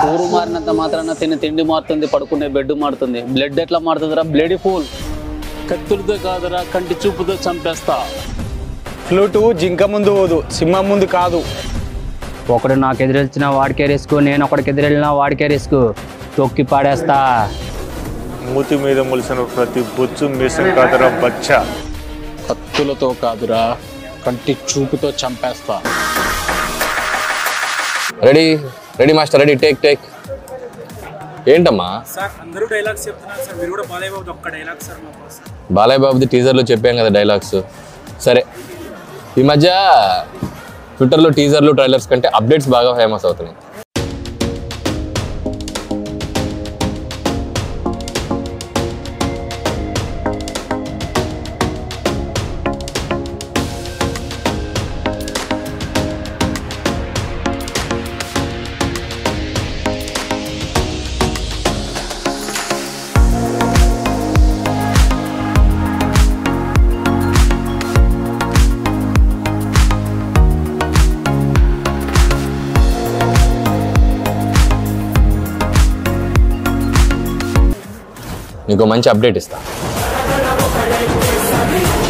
ఊరు మారినంత మాత్రాన తినే తిండి మారుతుంది, పడుకునే బెడ్ మారుతుంది. బ్లడ్ ఎట్లా మారుతుందిరా? Blood full. కత్తులతో కాదురా, కంటి చూపుతో చంపేస్తా. ఫ్లూటు జింక ముందు పోదు, సింహం ముందు కాదు. ఒకడు నాకు ఎదురెళ్చిన వాడికే రిస్క్, నేను ఒకడికి ఎదురెళ్ళినా వాడికే రిస్క్. తొక్కి పాడేస్తా. మూతి మీద మొలిసిన ప్రతి బొచ్చు మీసం కాదురా బచ్చా. కత్తులతో కాదురా, కంటి చూపుతో చంపేస్తా. Ready ready master, ready. Take take. ఏంటమ్మా సార్ అందరూ డైలాగ్స్ చెప్తున్నారు సార్, మీరు కూడా బాలయ్య బాబు ఒక్క డైలాగ్ సార్ మా కోసం. బాలయ్య బాబుది టీజర్లో చెప్పాం కదా డైలాగ్స్. సరే, ఈ మధ్య ట్విట్టర్లో టీజర్లు ట్రైలర్స్ కంటే అప్డేట్స్ బాగా ఫేమస్ అవుతున్నాయి. నీకు మంచి అప్డేట్ ఇస్తా.